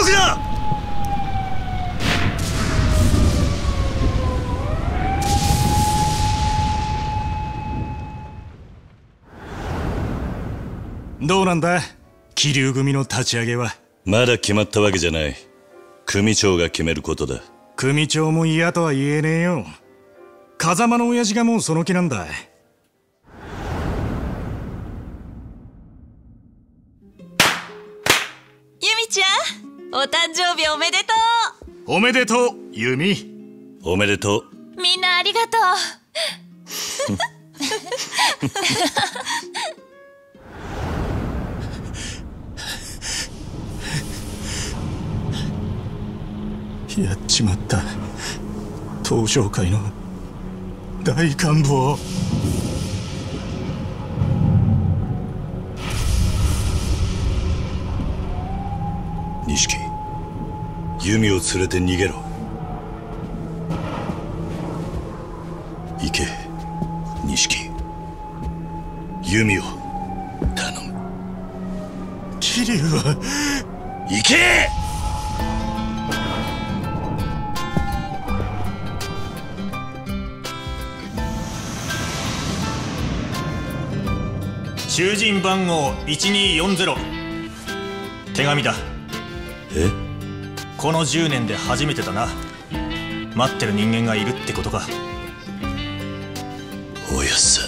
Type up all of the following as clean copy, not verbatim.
動くな。どうなんだ、桐生組の立ち上げは。 まだ決まったわけじゃない。組長が決めることだ。 組長も嫌とは言えねえよ。風間の親父がもうその気なんだ。 由美ちゃん、お誕生日おめでとう。おめでとう、由美。 おめでとう。 みんなありがとう。やっちまった。東商会の大幹部を。 錦、由美を連れて逃げろ。行け、錦。由美を頼む。 桐生は。 行け。 囚人番号1240。手紙だ。 え？ この10年で初めてだな。待ってる人間がいるってことか。 おやっさん。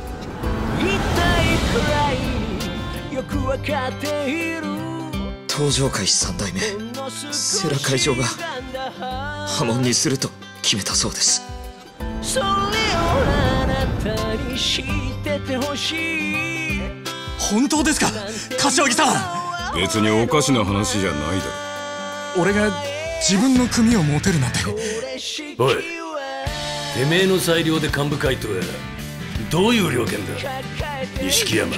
東上会3代目世良会長が破門にすると決めたそうです。 それをあなたに知っててほしい。 本当ですか、柏木さん。別におかしな話じゃないだろ。俺が自分の組を持てるなんて。 おい、てめえの裁量で幹部会とはどういう了見だ、錦山。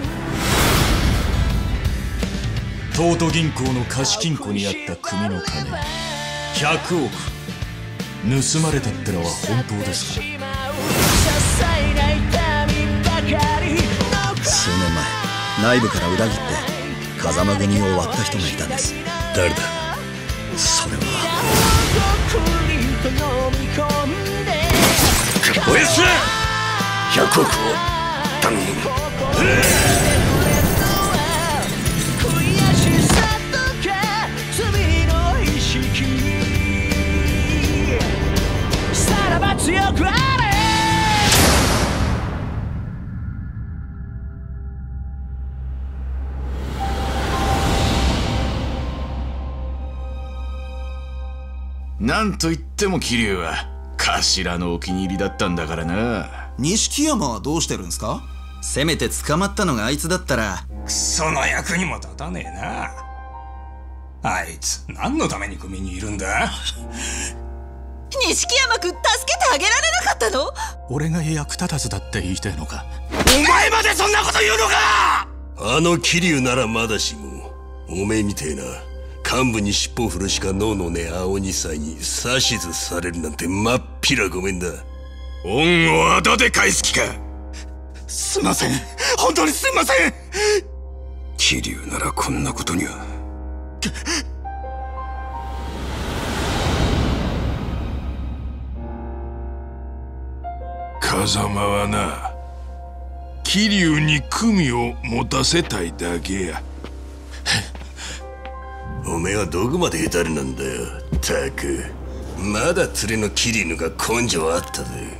東都銀行の貸金庫にあった組の金100億盗まれたってのは本当ですか？ 数年前内部から裏切って風間組を割った人がいたんです。 誰だ？ それはおやすみ。100億を頼む。さらば強くあれ。 なんといっても桐生は頭のお気に入りだったんだからな。 錦山はどうしてるんすか？せめて捕まったのがあいつだったら。 クソの役にも立たねえな。あいつ何のために組にいるんだ？ 錦山君助けてあげられなかったの？ 俺が役立たずだって言いたいのか？ お前までそんなこと言うのか！ あの桐生ならまだしも、おめえみてえな幹部に尻尾を振るしか能のねえ青二歳に指図されるなんてまっぴらごめんだ。 恩を後で返す気か？すいません、本当にすいません。 桐生ならこんなことには。 風間はな、桐生に組を持たせたいだけや。 おめえはどこまでヘタレなんだよ。たくまだ連れの桐生が根性あったぜ。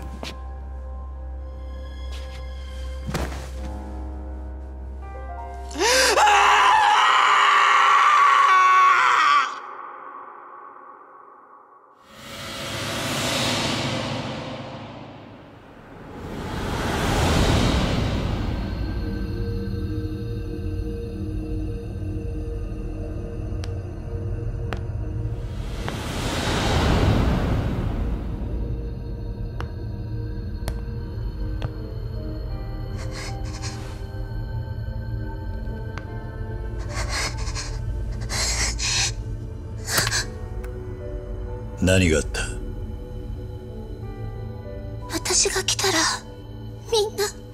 何があった？ 私が来たらみんなもう。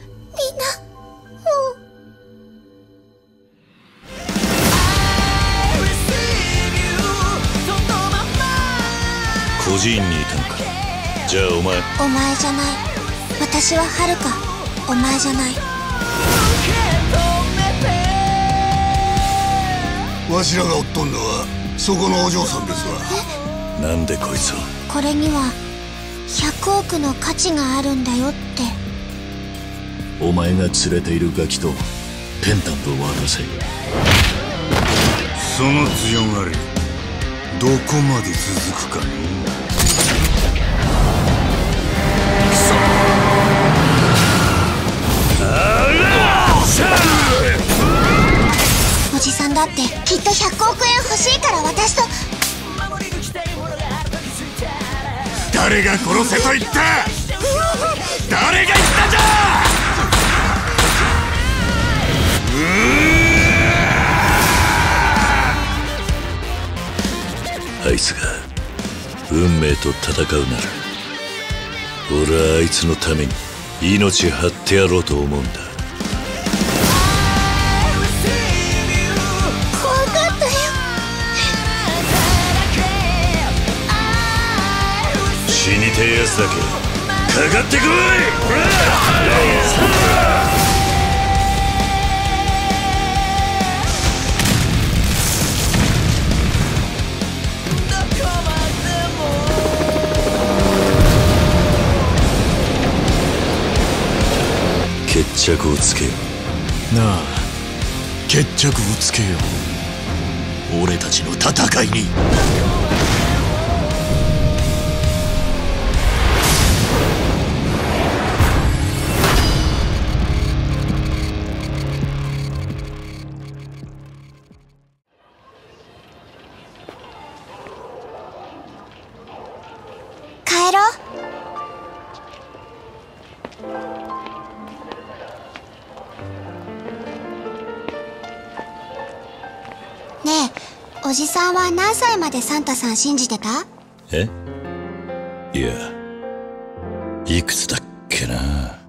孤児院にいたのか。じゃあお前。 お前じゃない。私ははるか。お前じゃない。 わしらがおっとんのはそこのお嬢さんですわ。 なんでこいつを。 これには100億の価値があるんだよって。 お前が連れているガキとペンダントを渡せ。 その強がりどこまで続くかね。 おじさんだってきっと100億円欲しいから私と。 誰が殺せと言った。誰が言ったんだ。 あいつが運命と戦うなら俺はあいつのために命張ってやろうと思うんだ。 怖かったよ。 死にてえやつだけかかってこい。決着をつけよう。なあ、決着をつけよう。俺たちの戦いに。 帰ろう。ねえ、おじさんは何歳までサンタさん信じてた？ え？いや、いくつだっけな。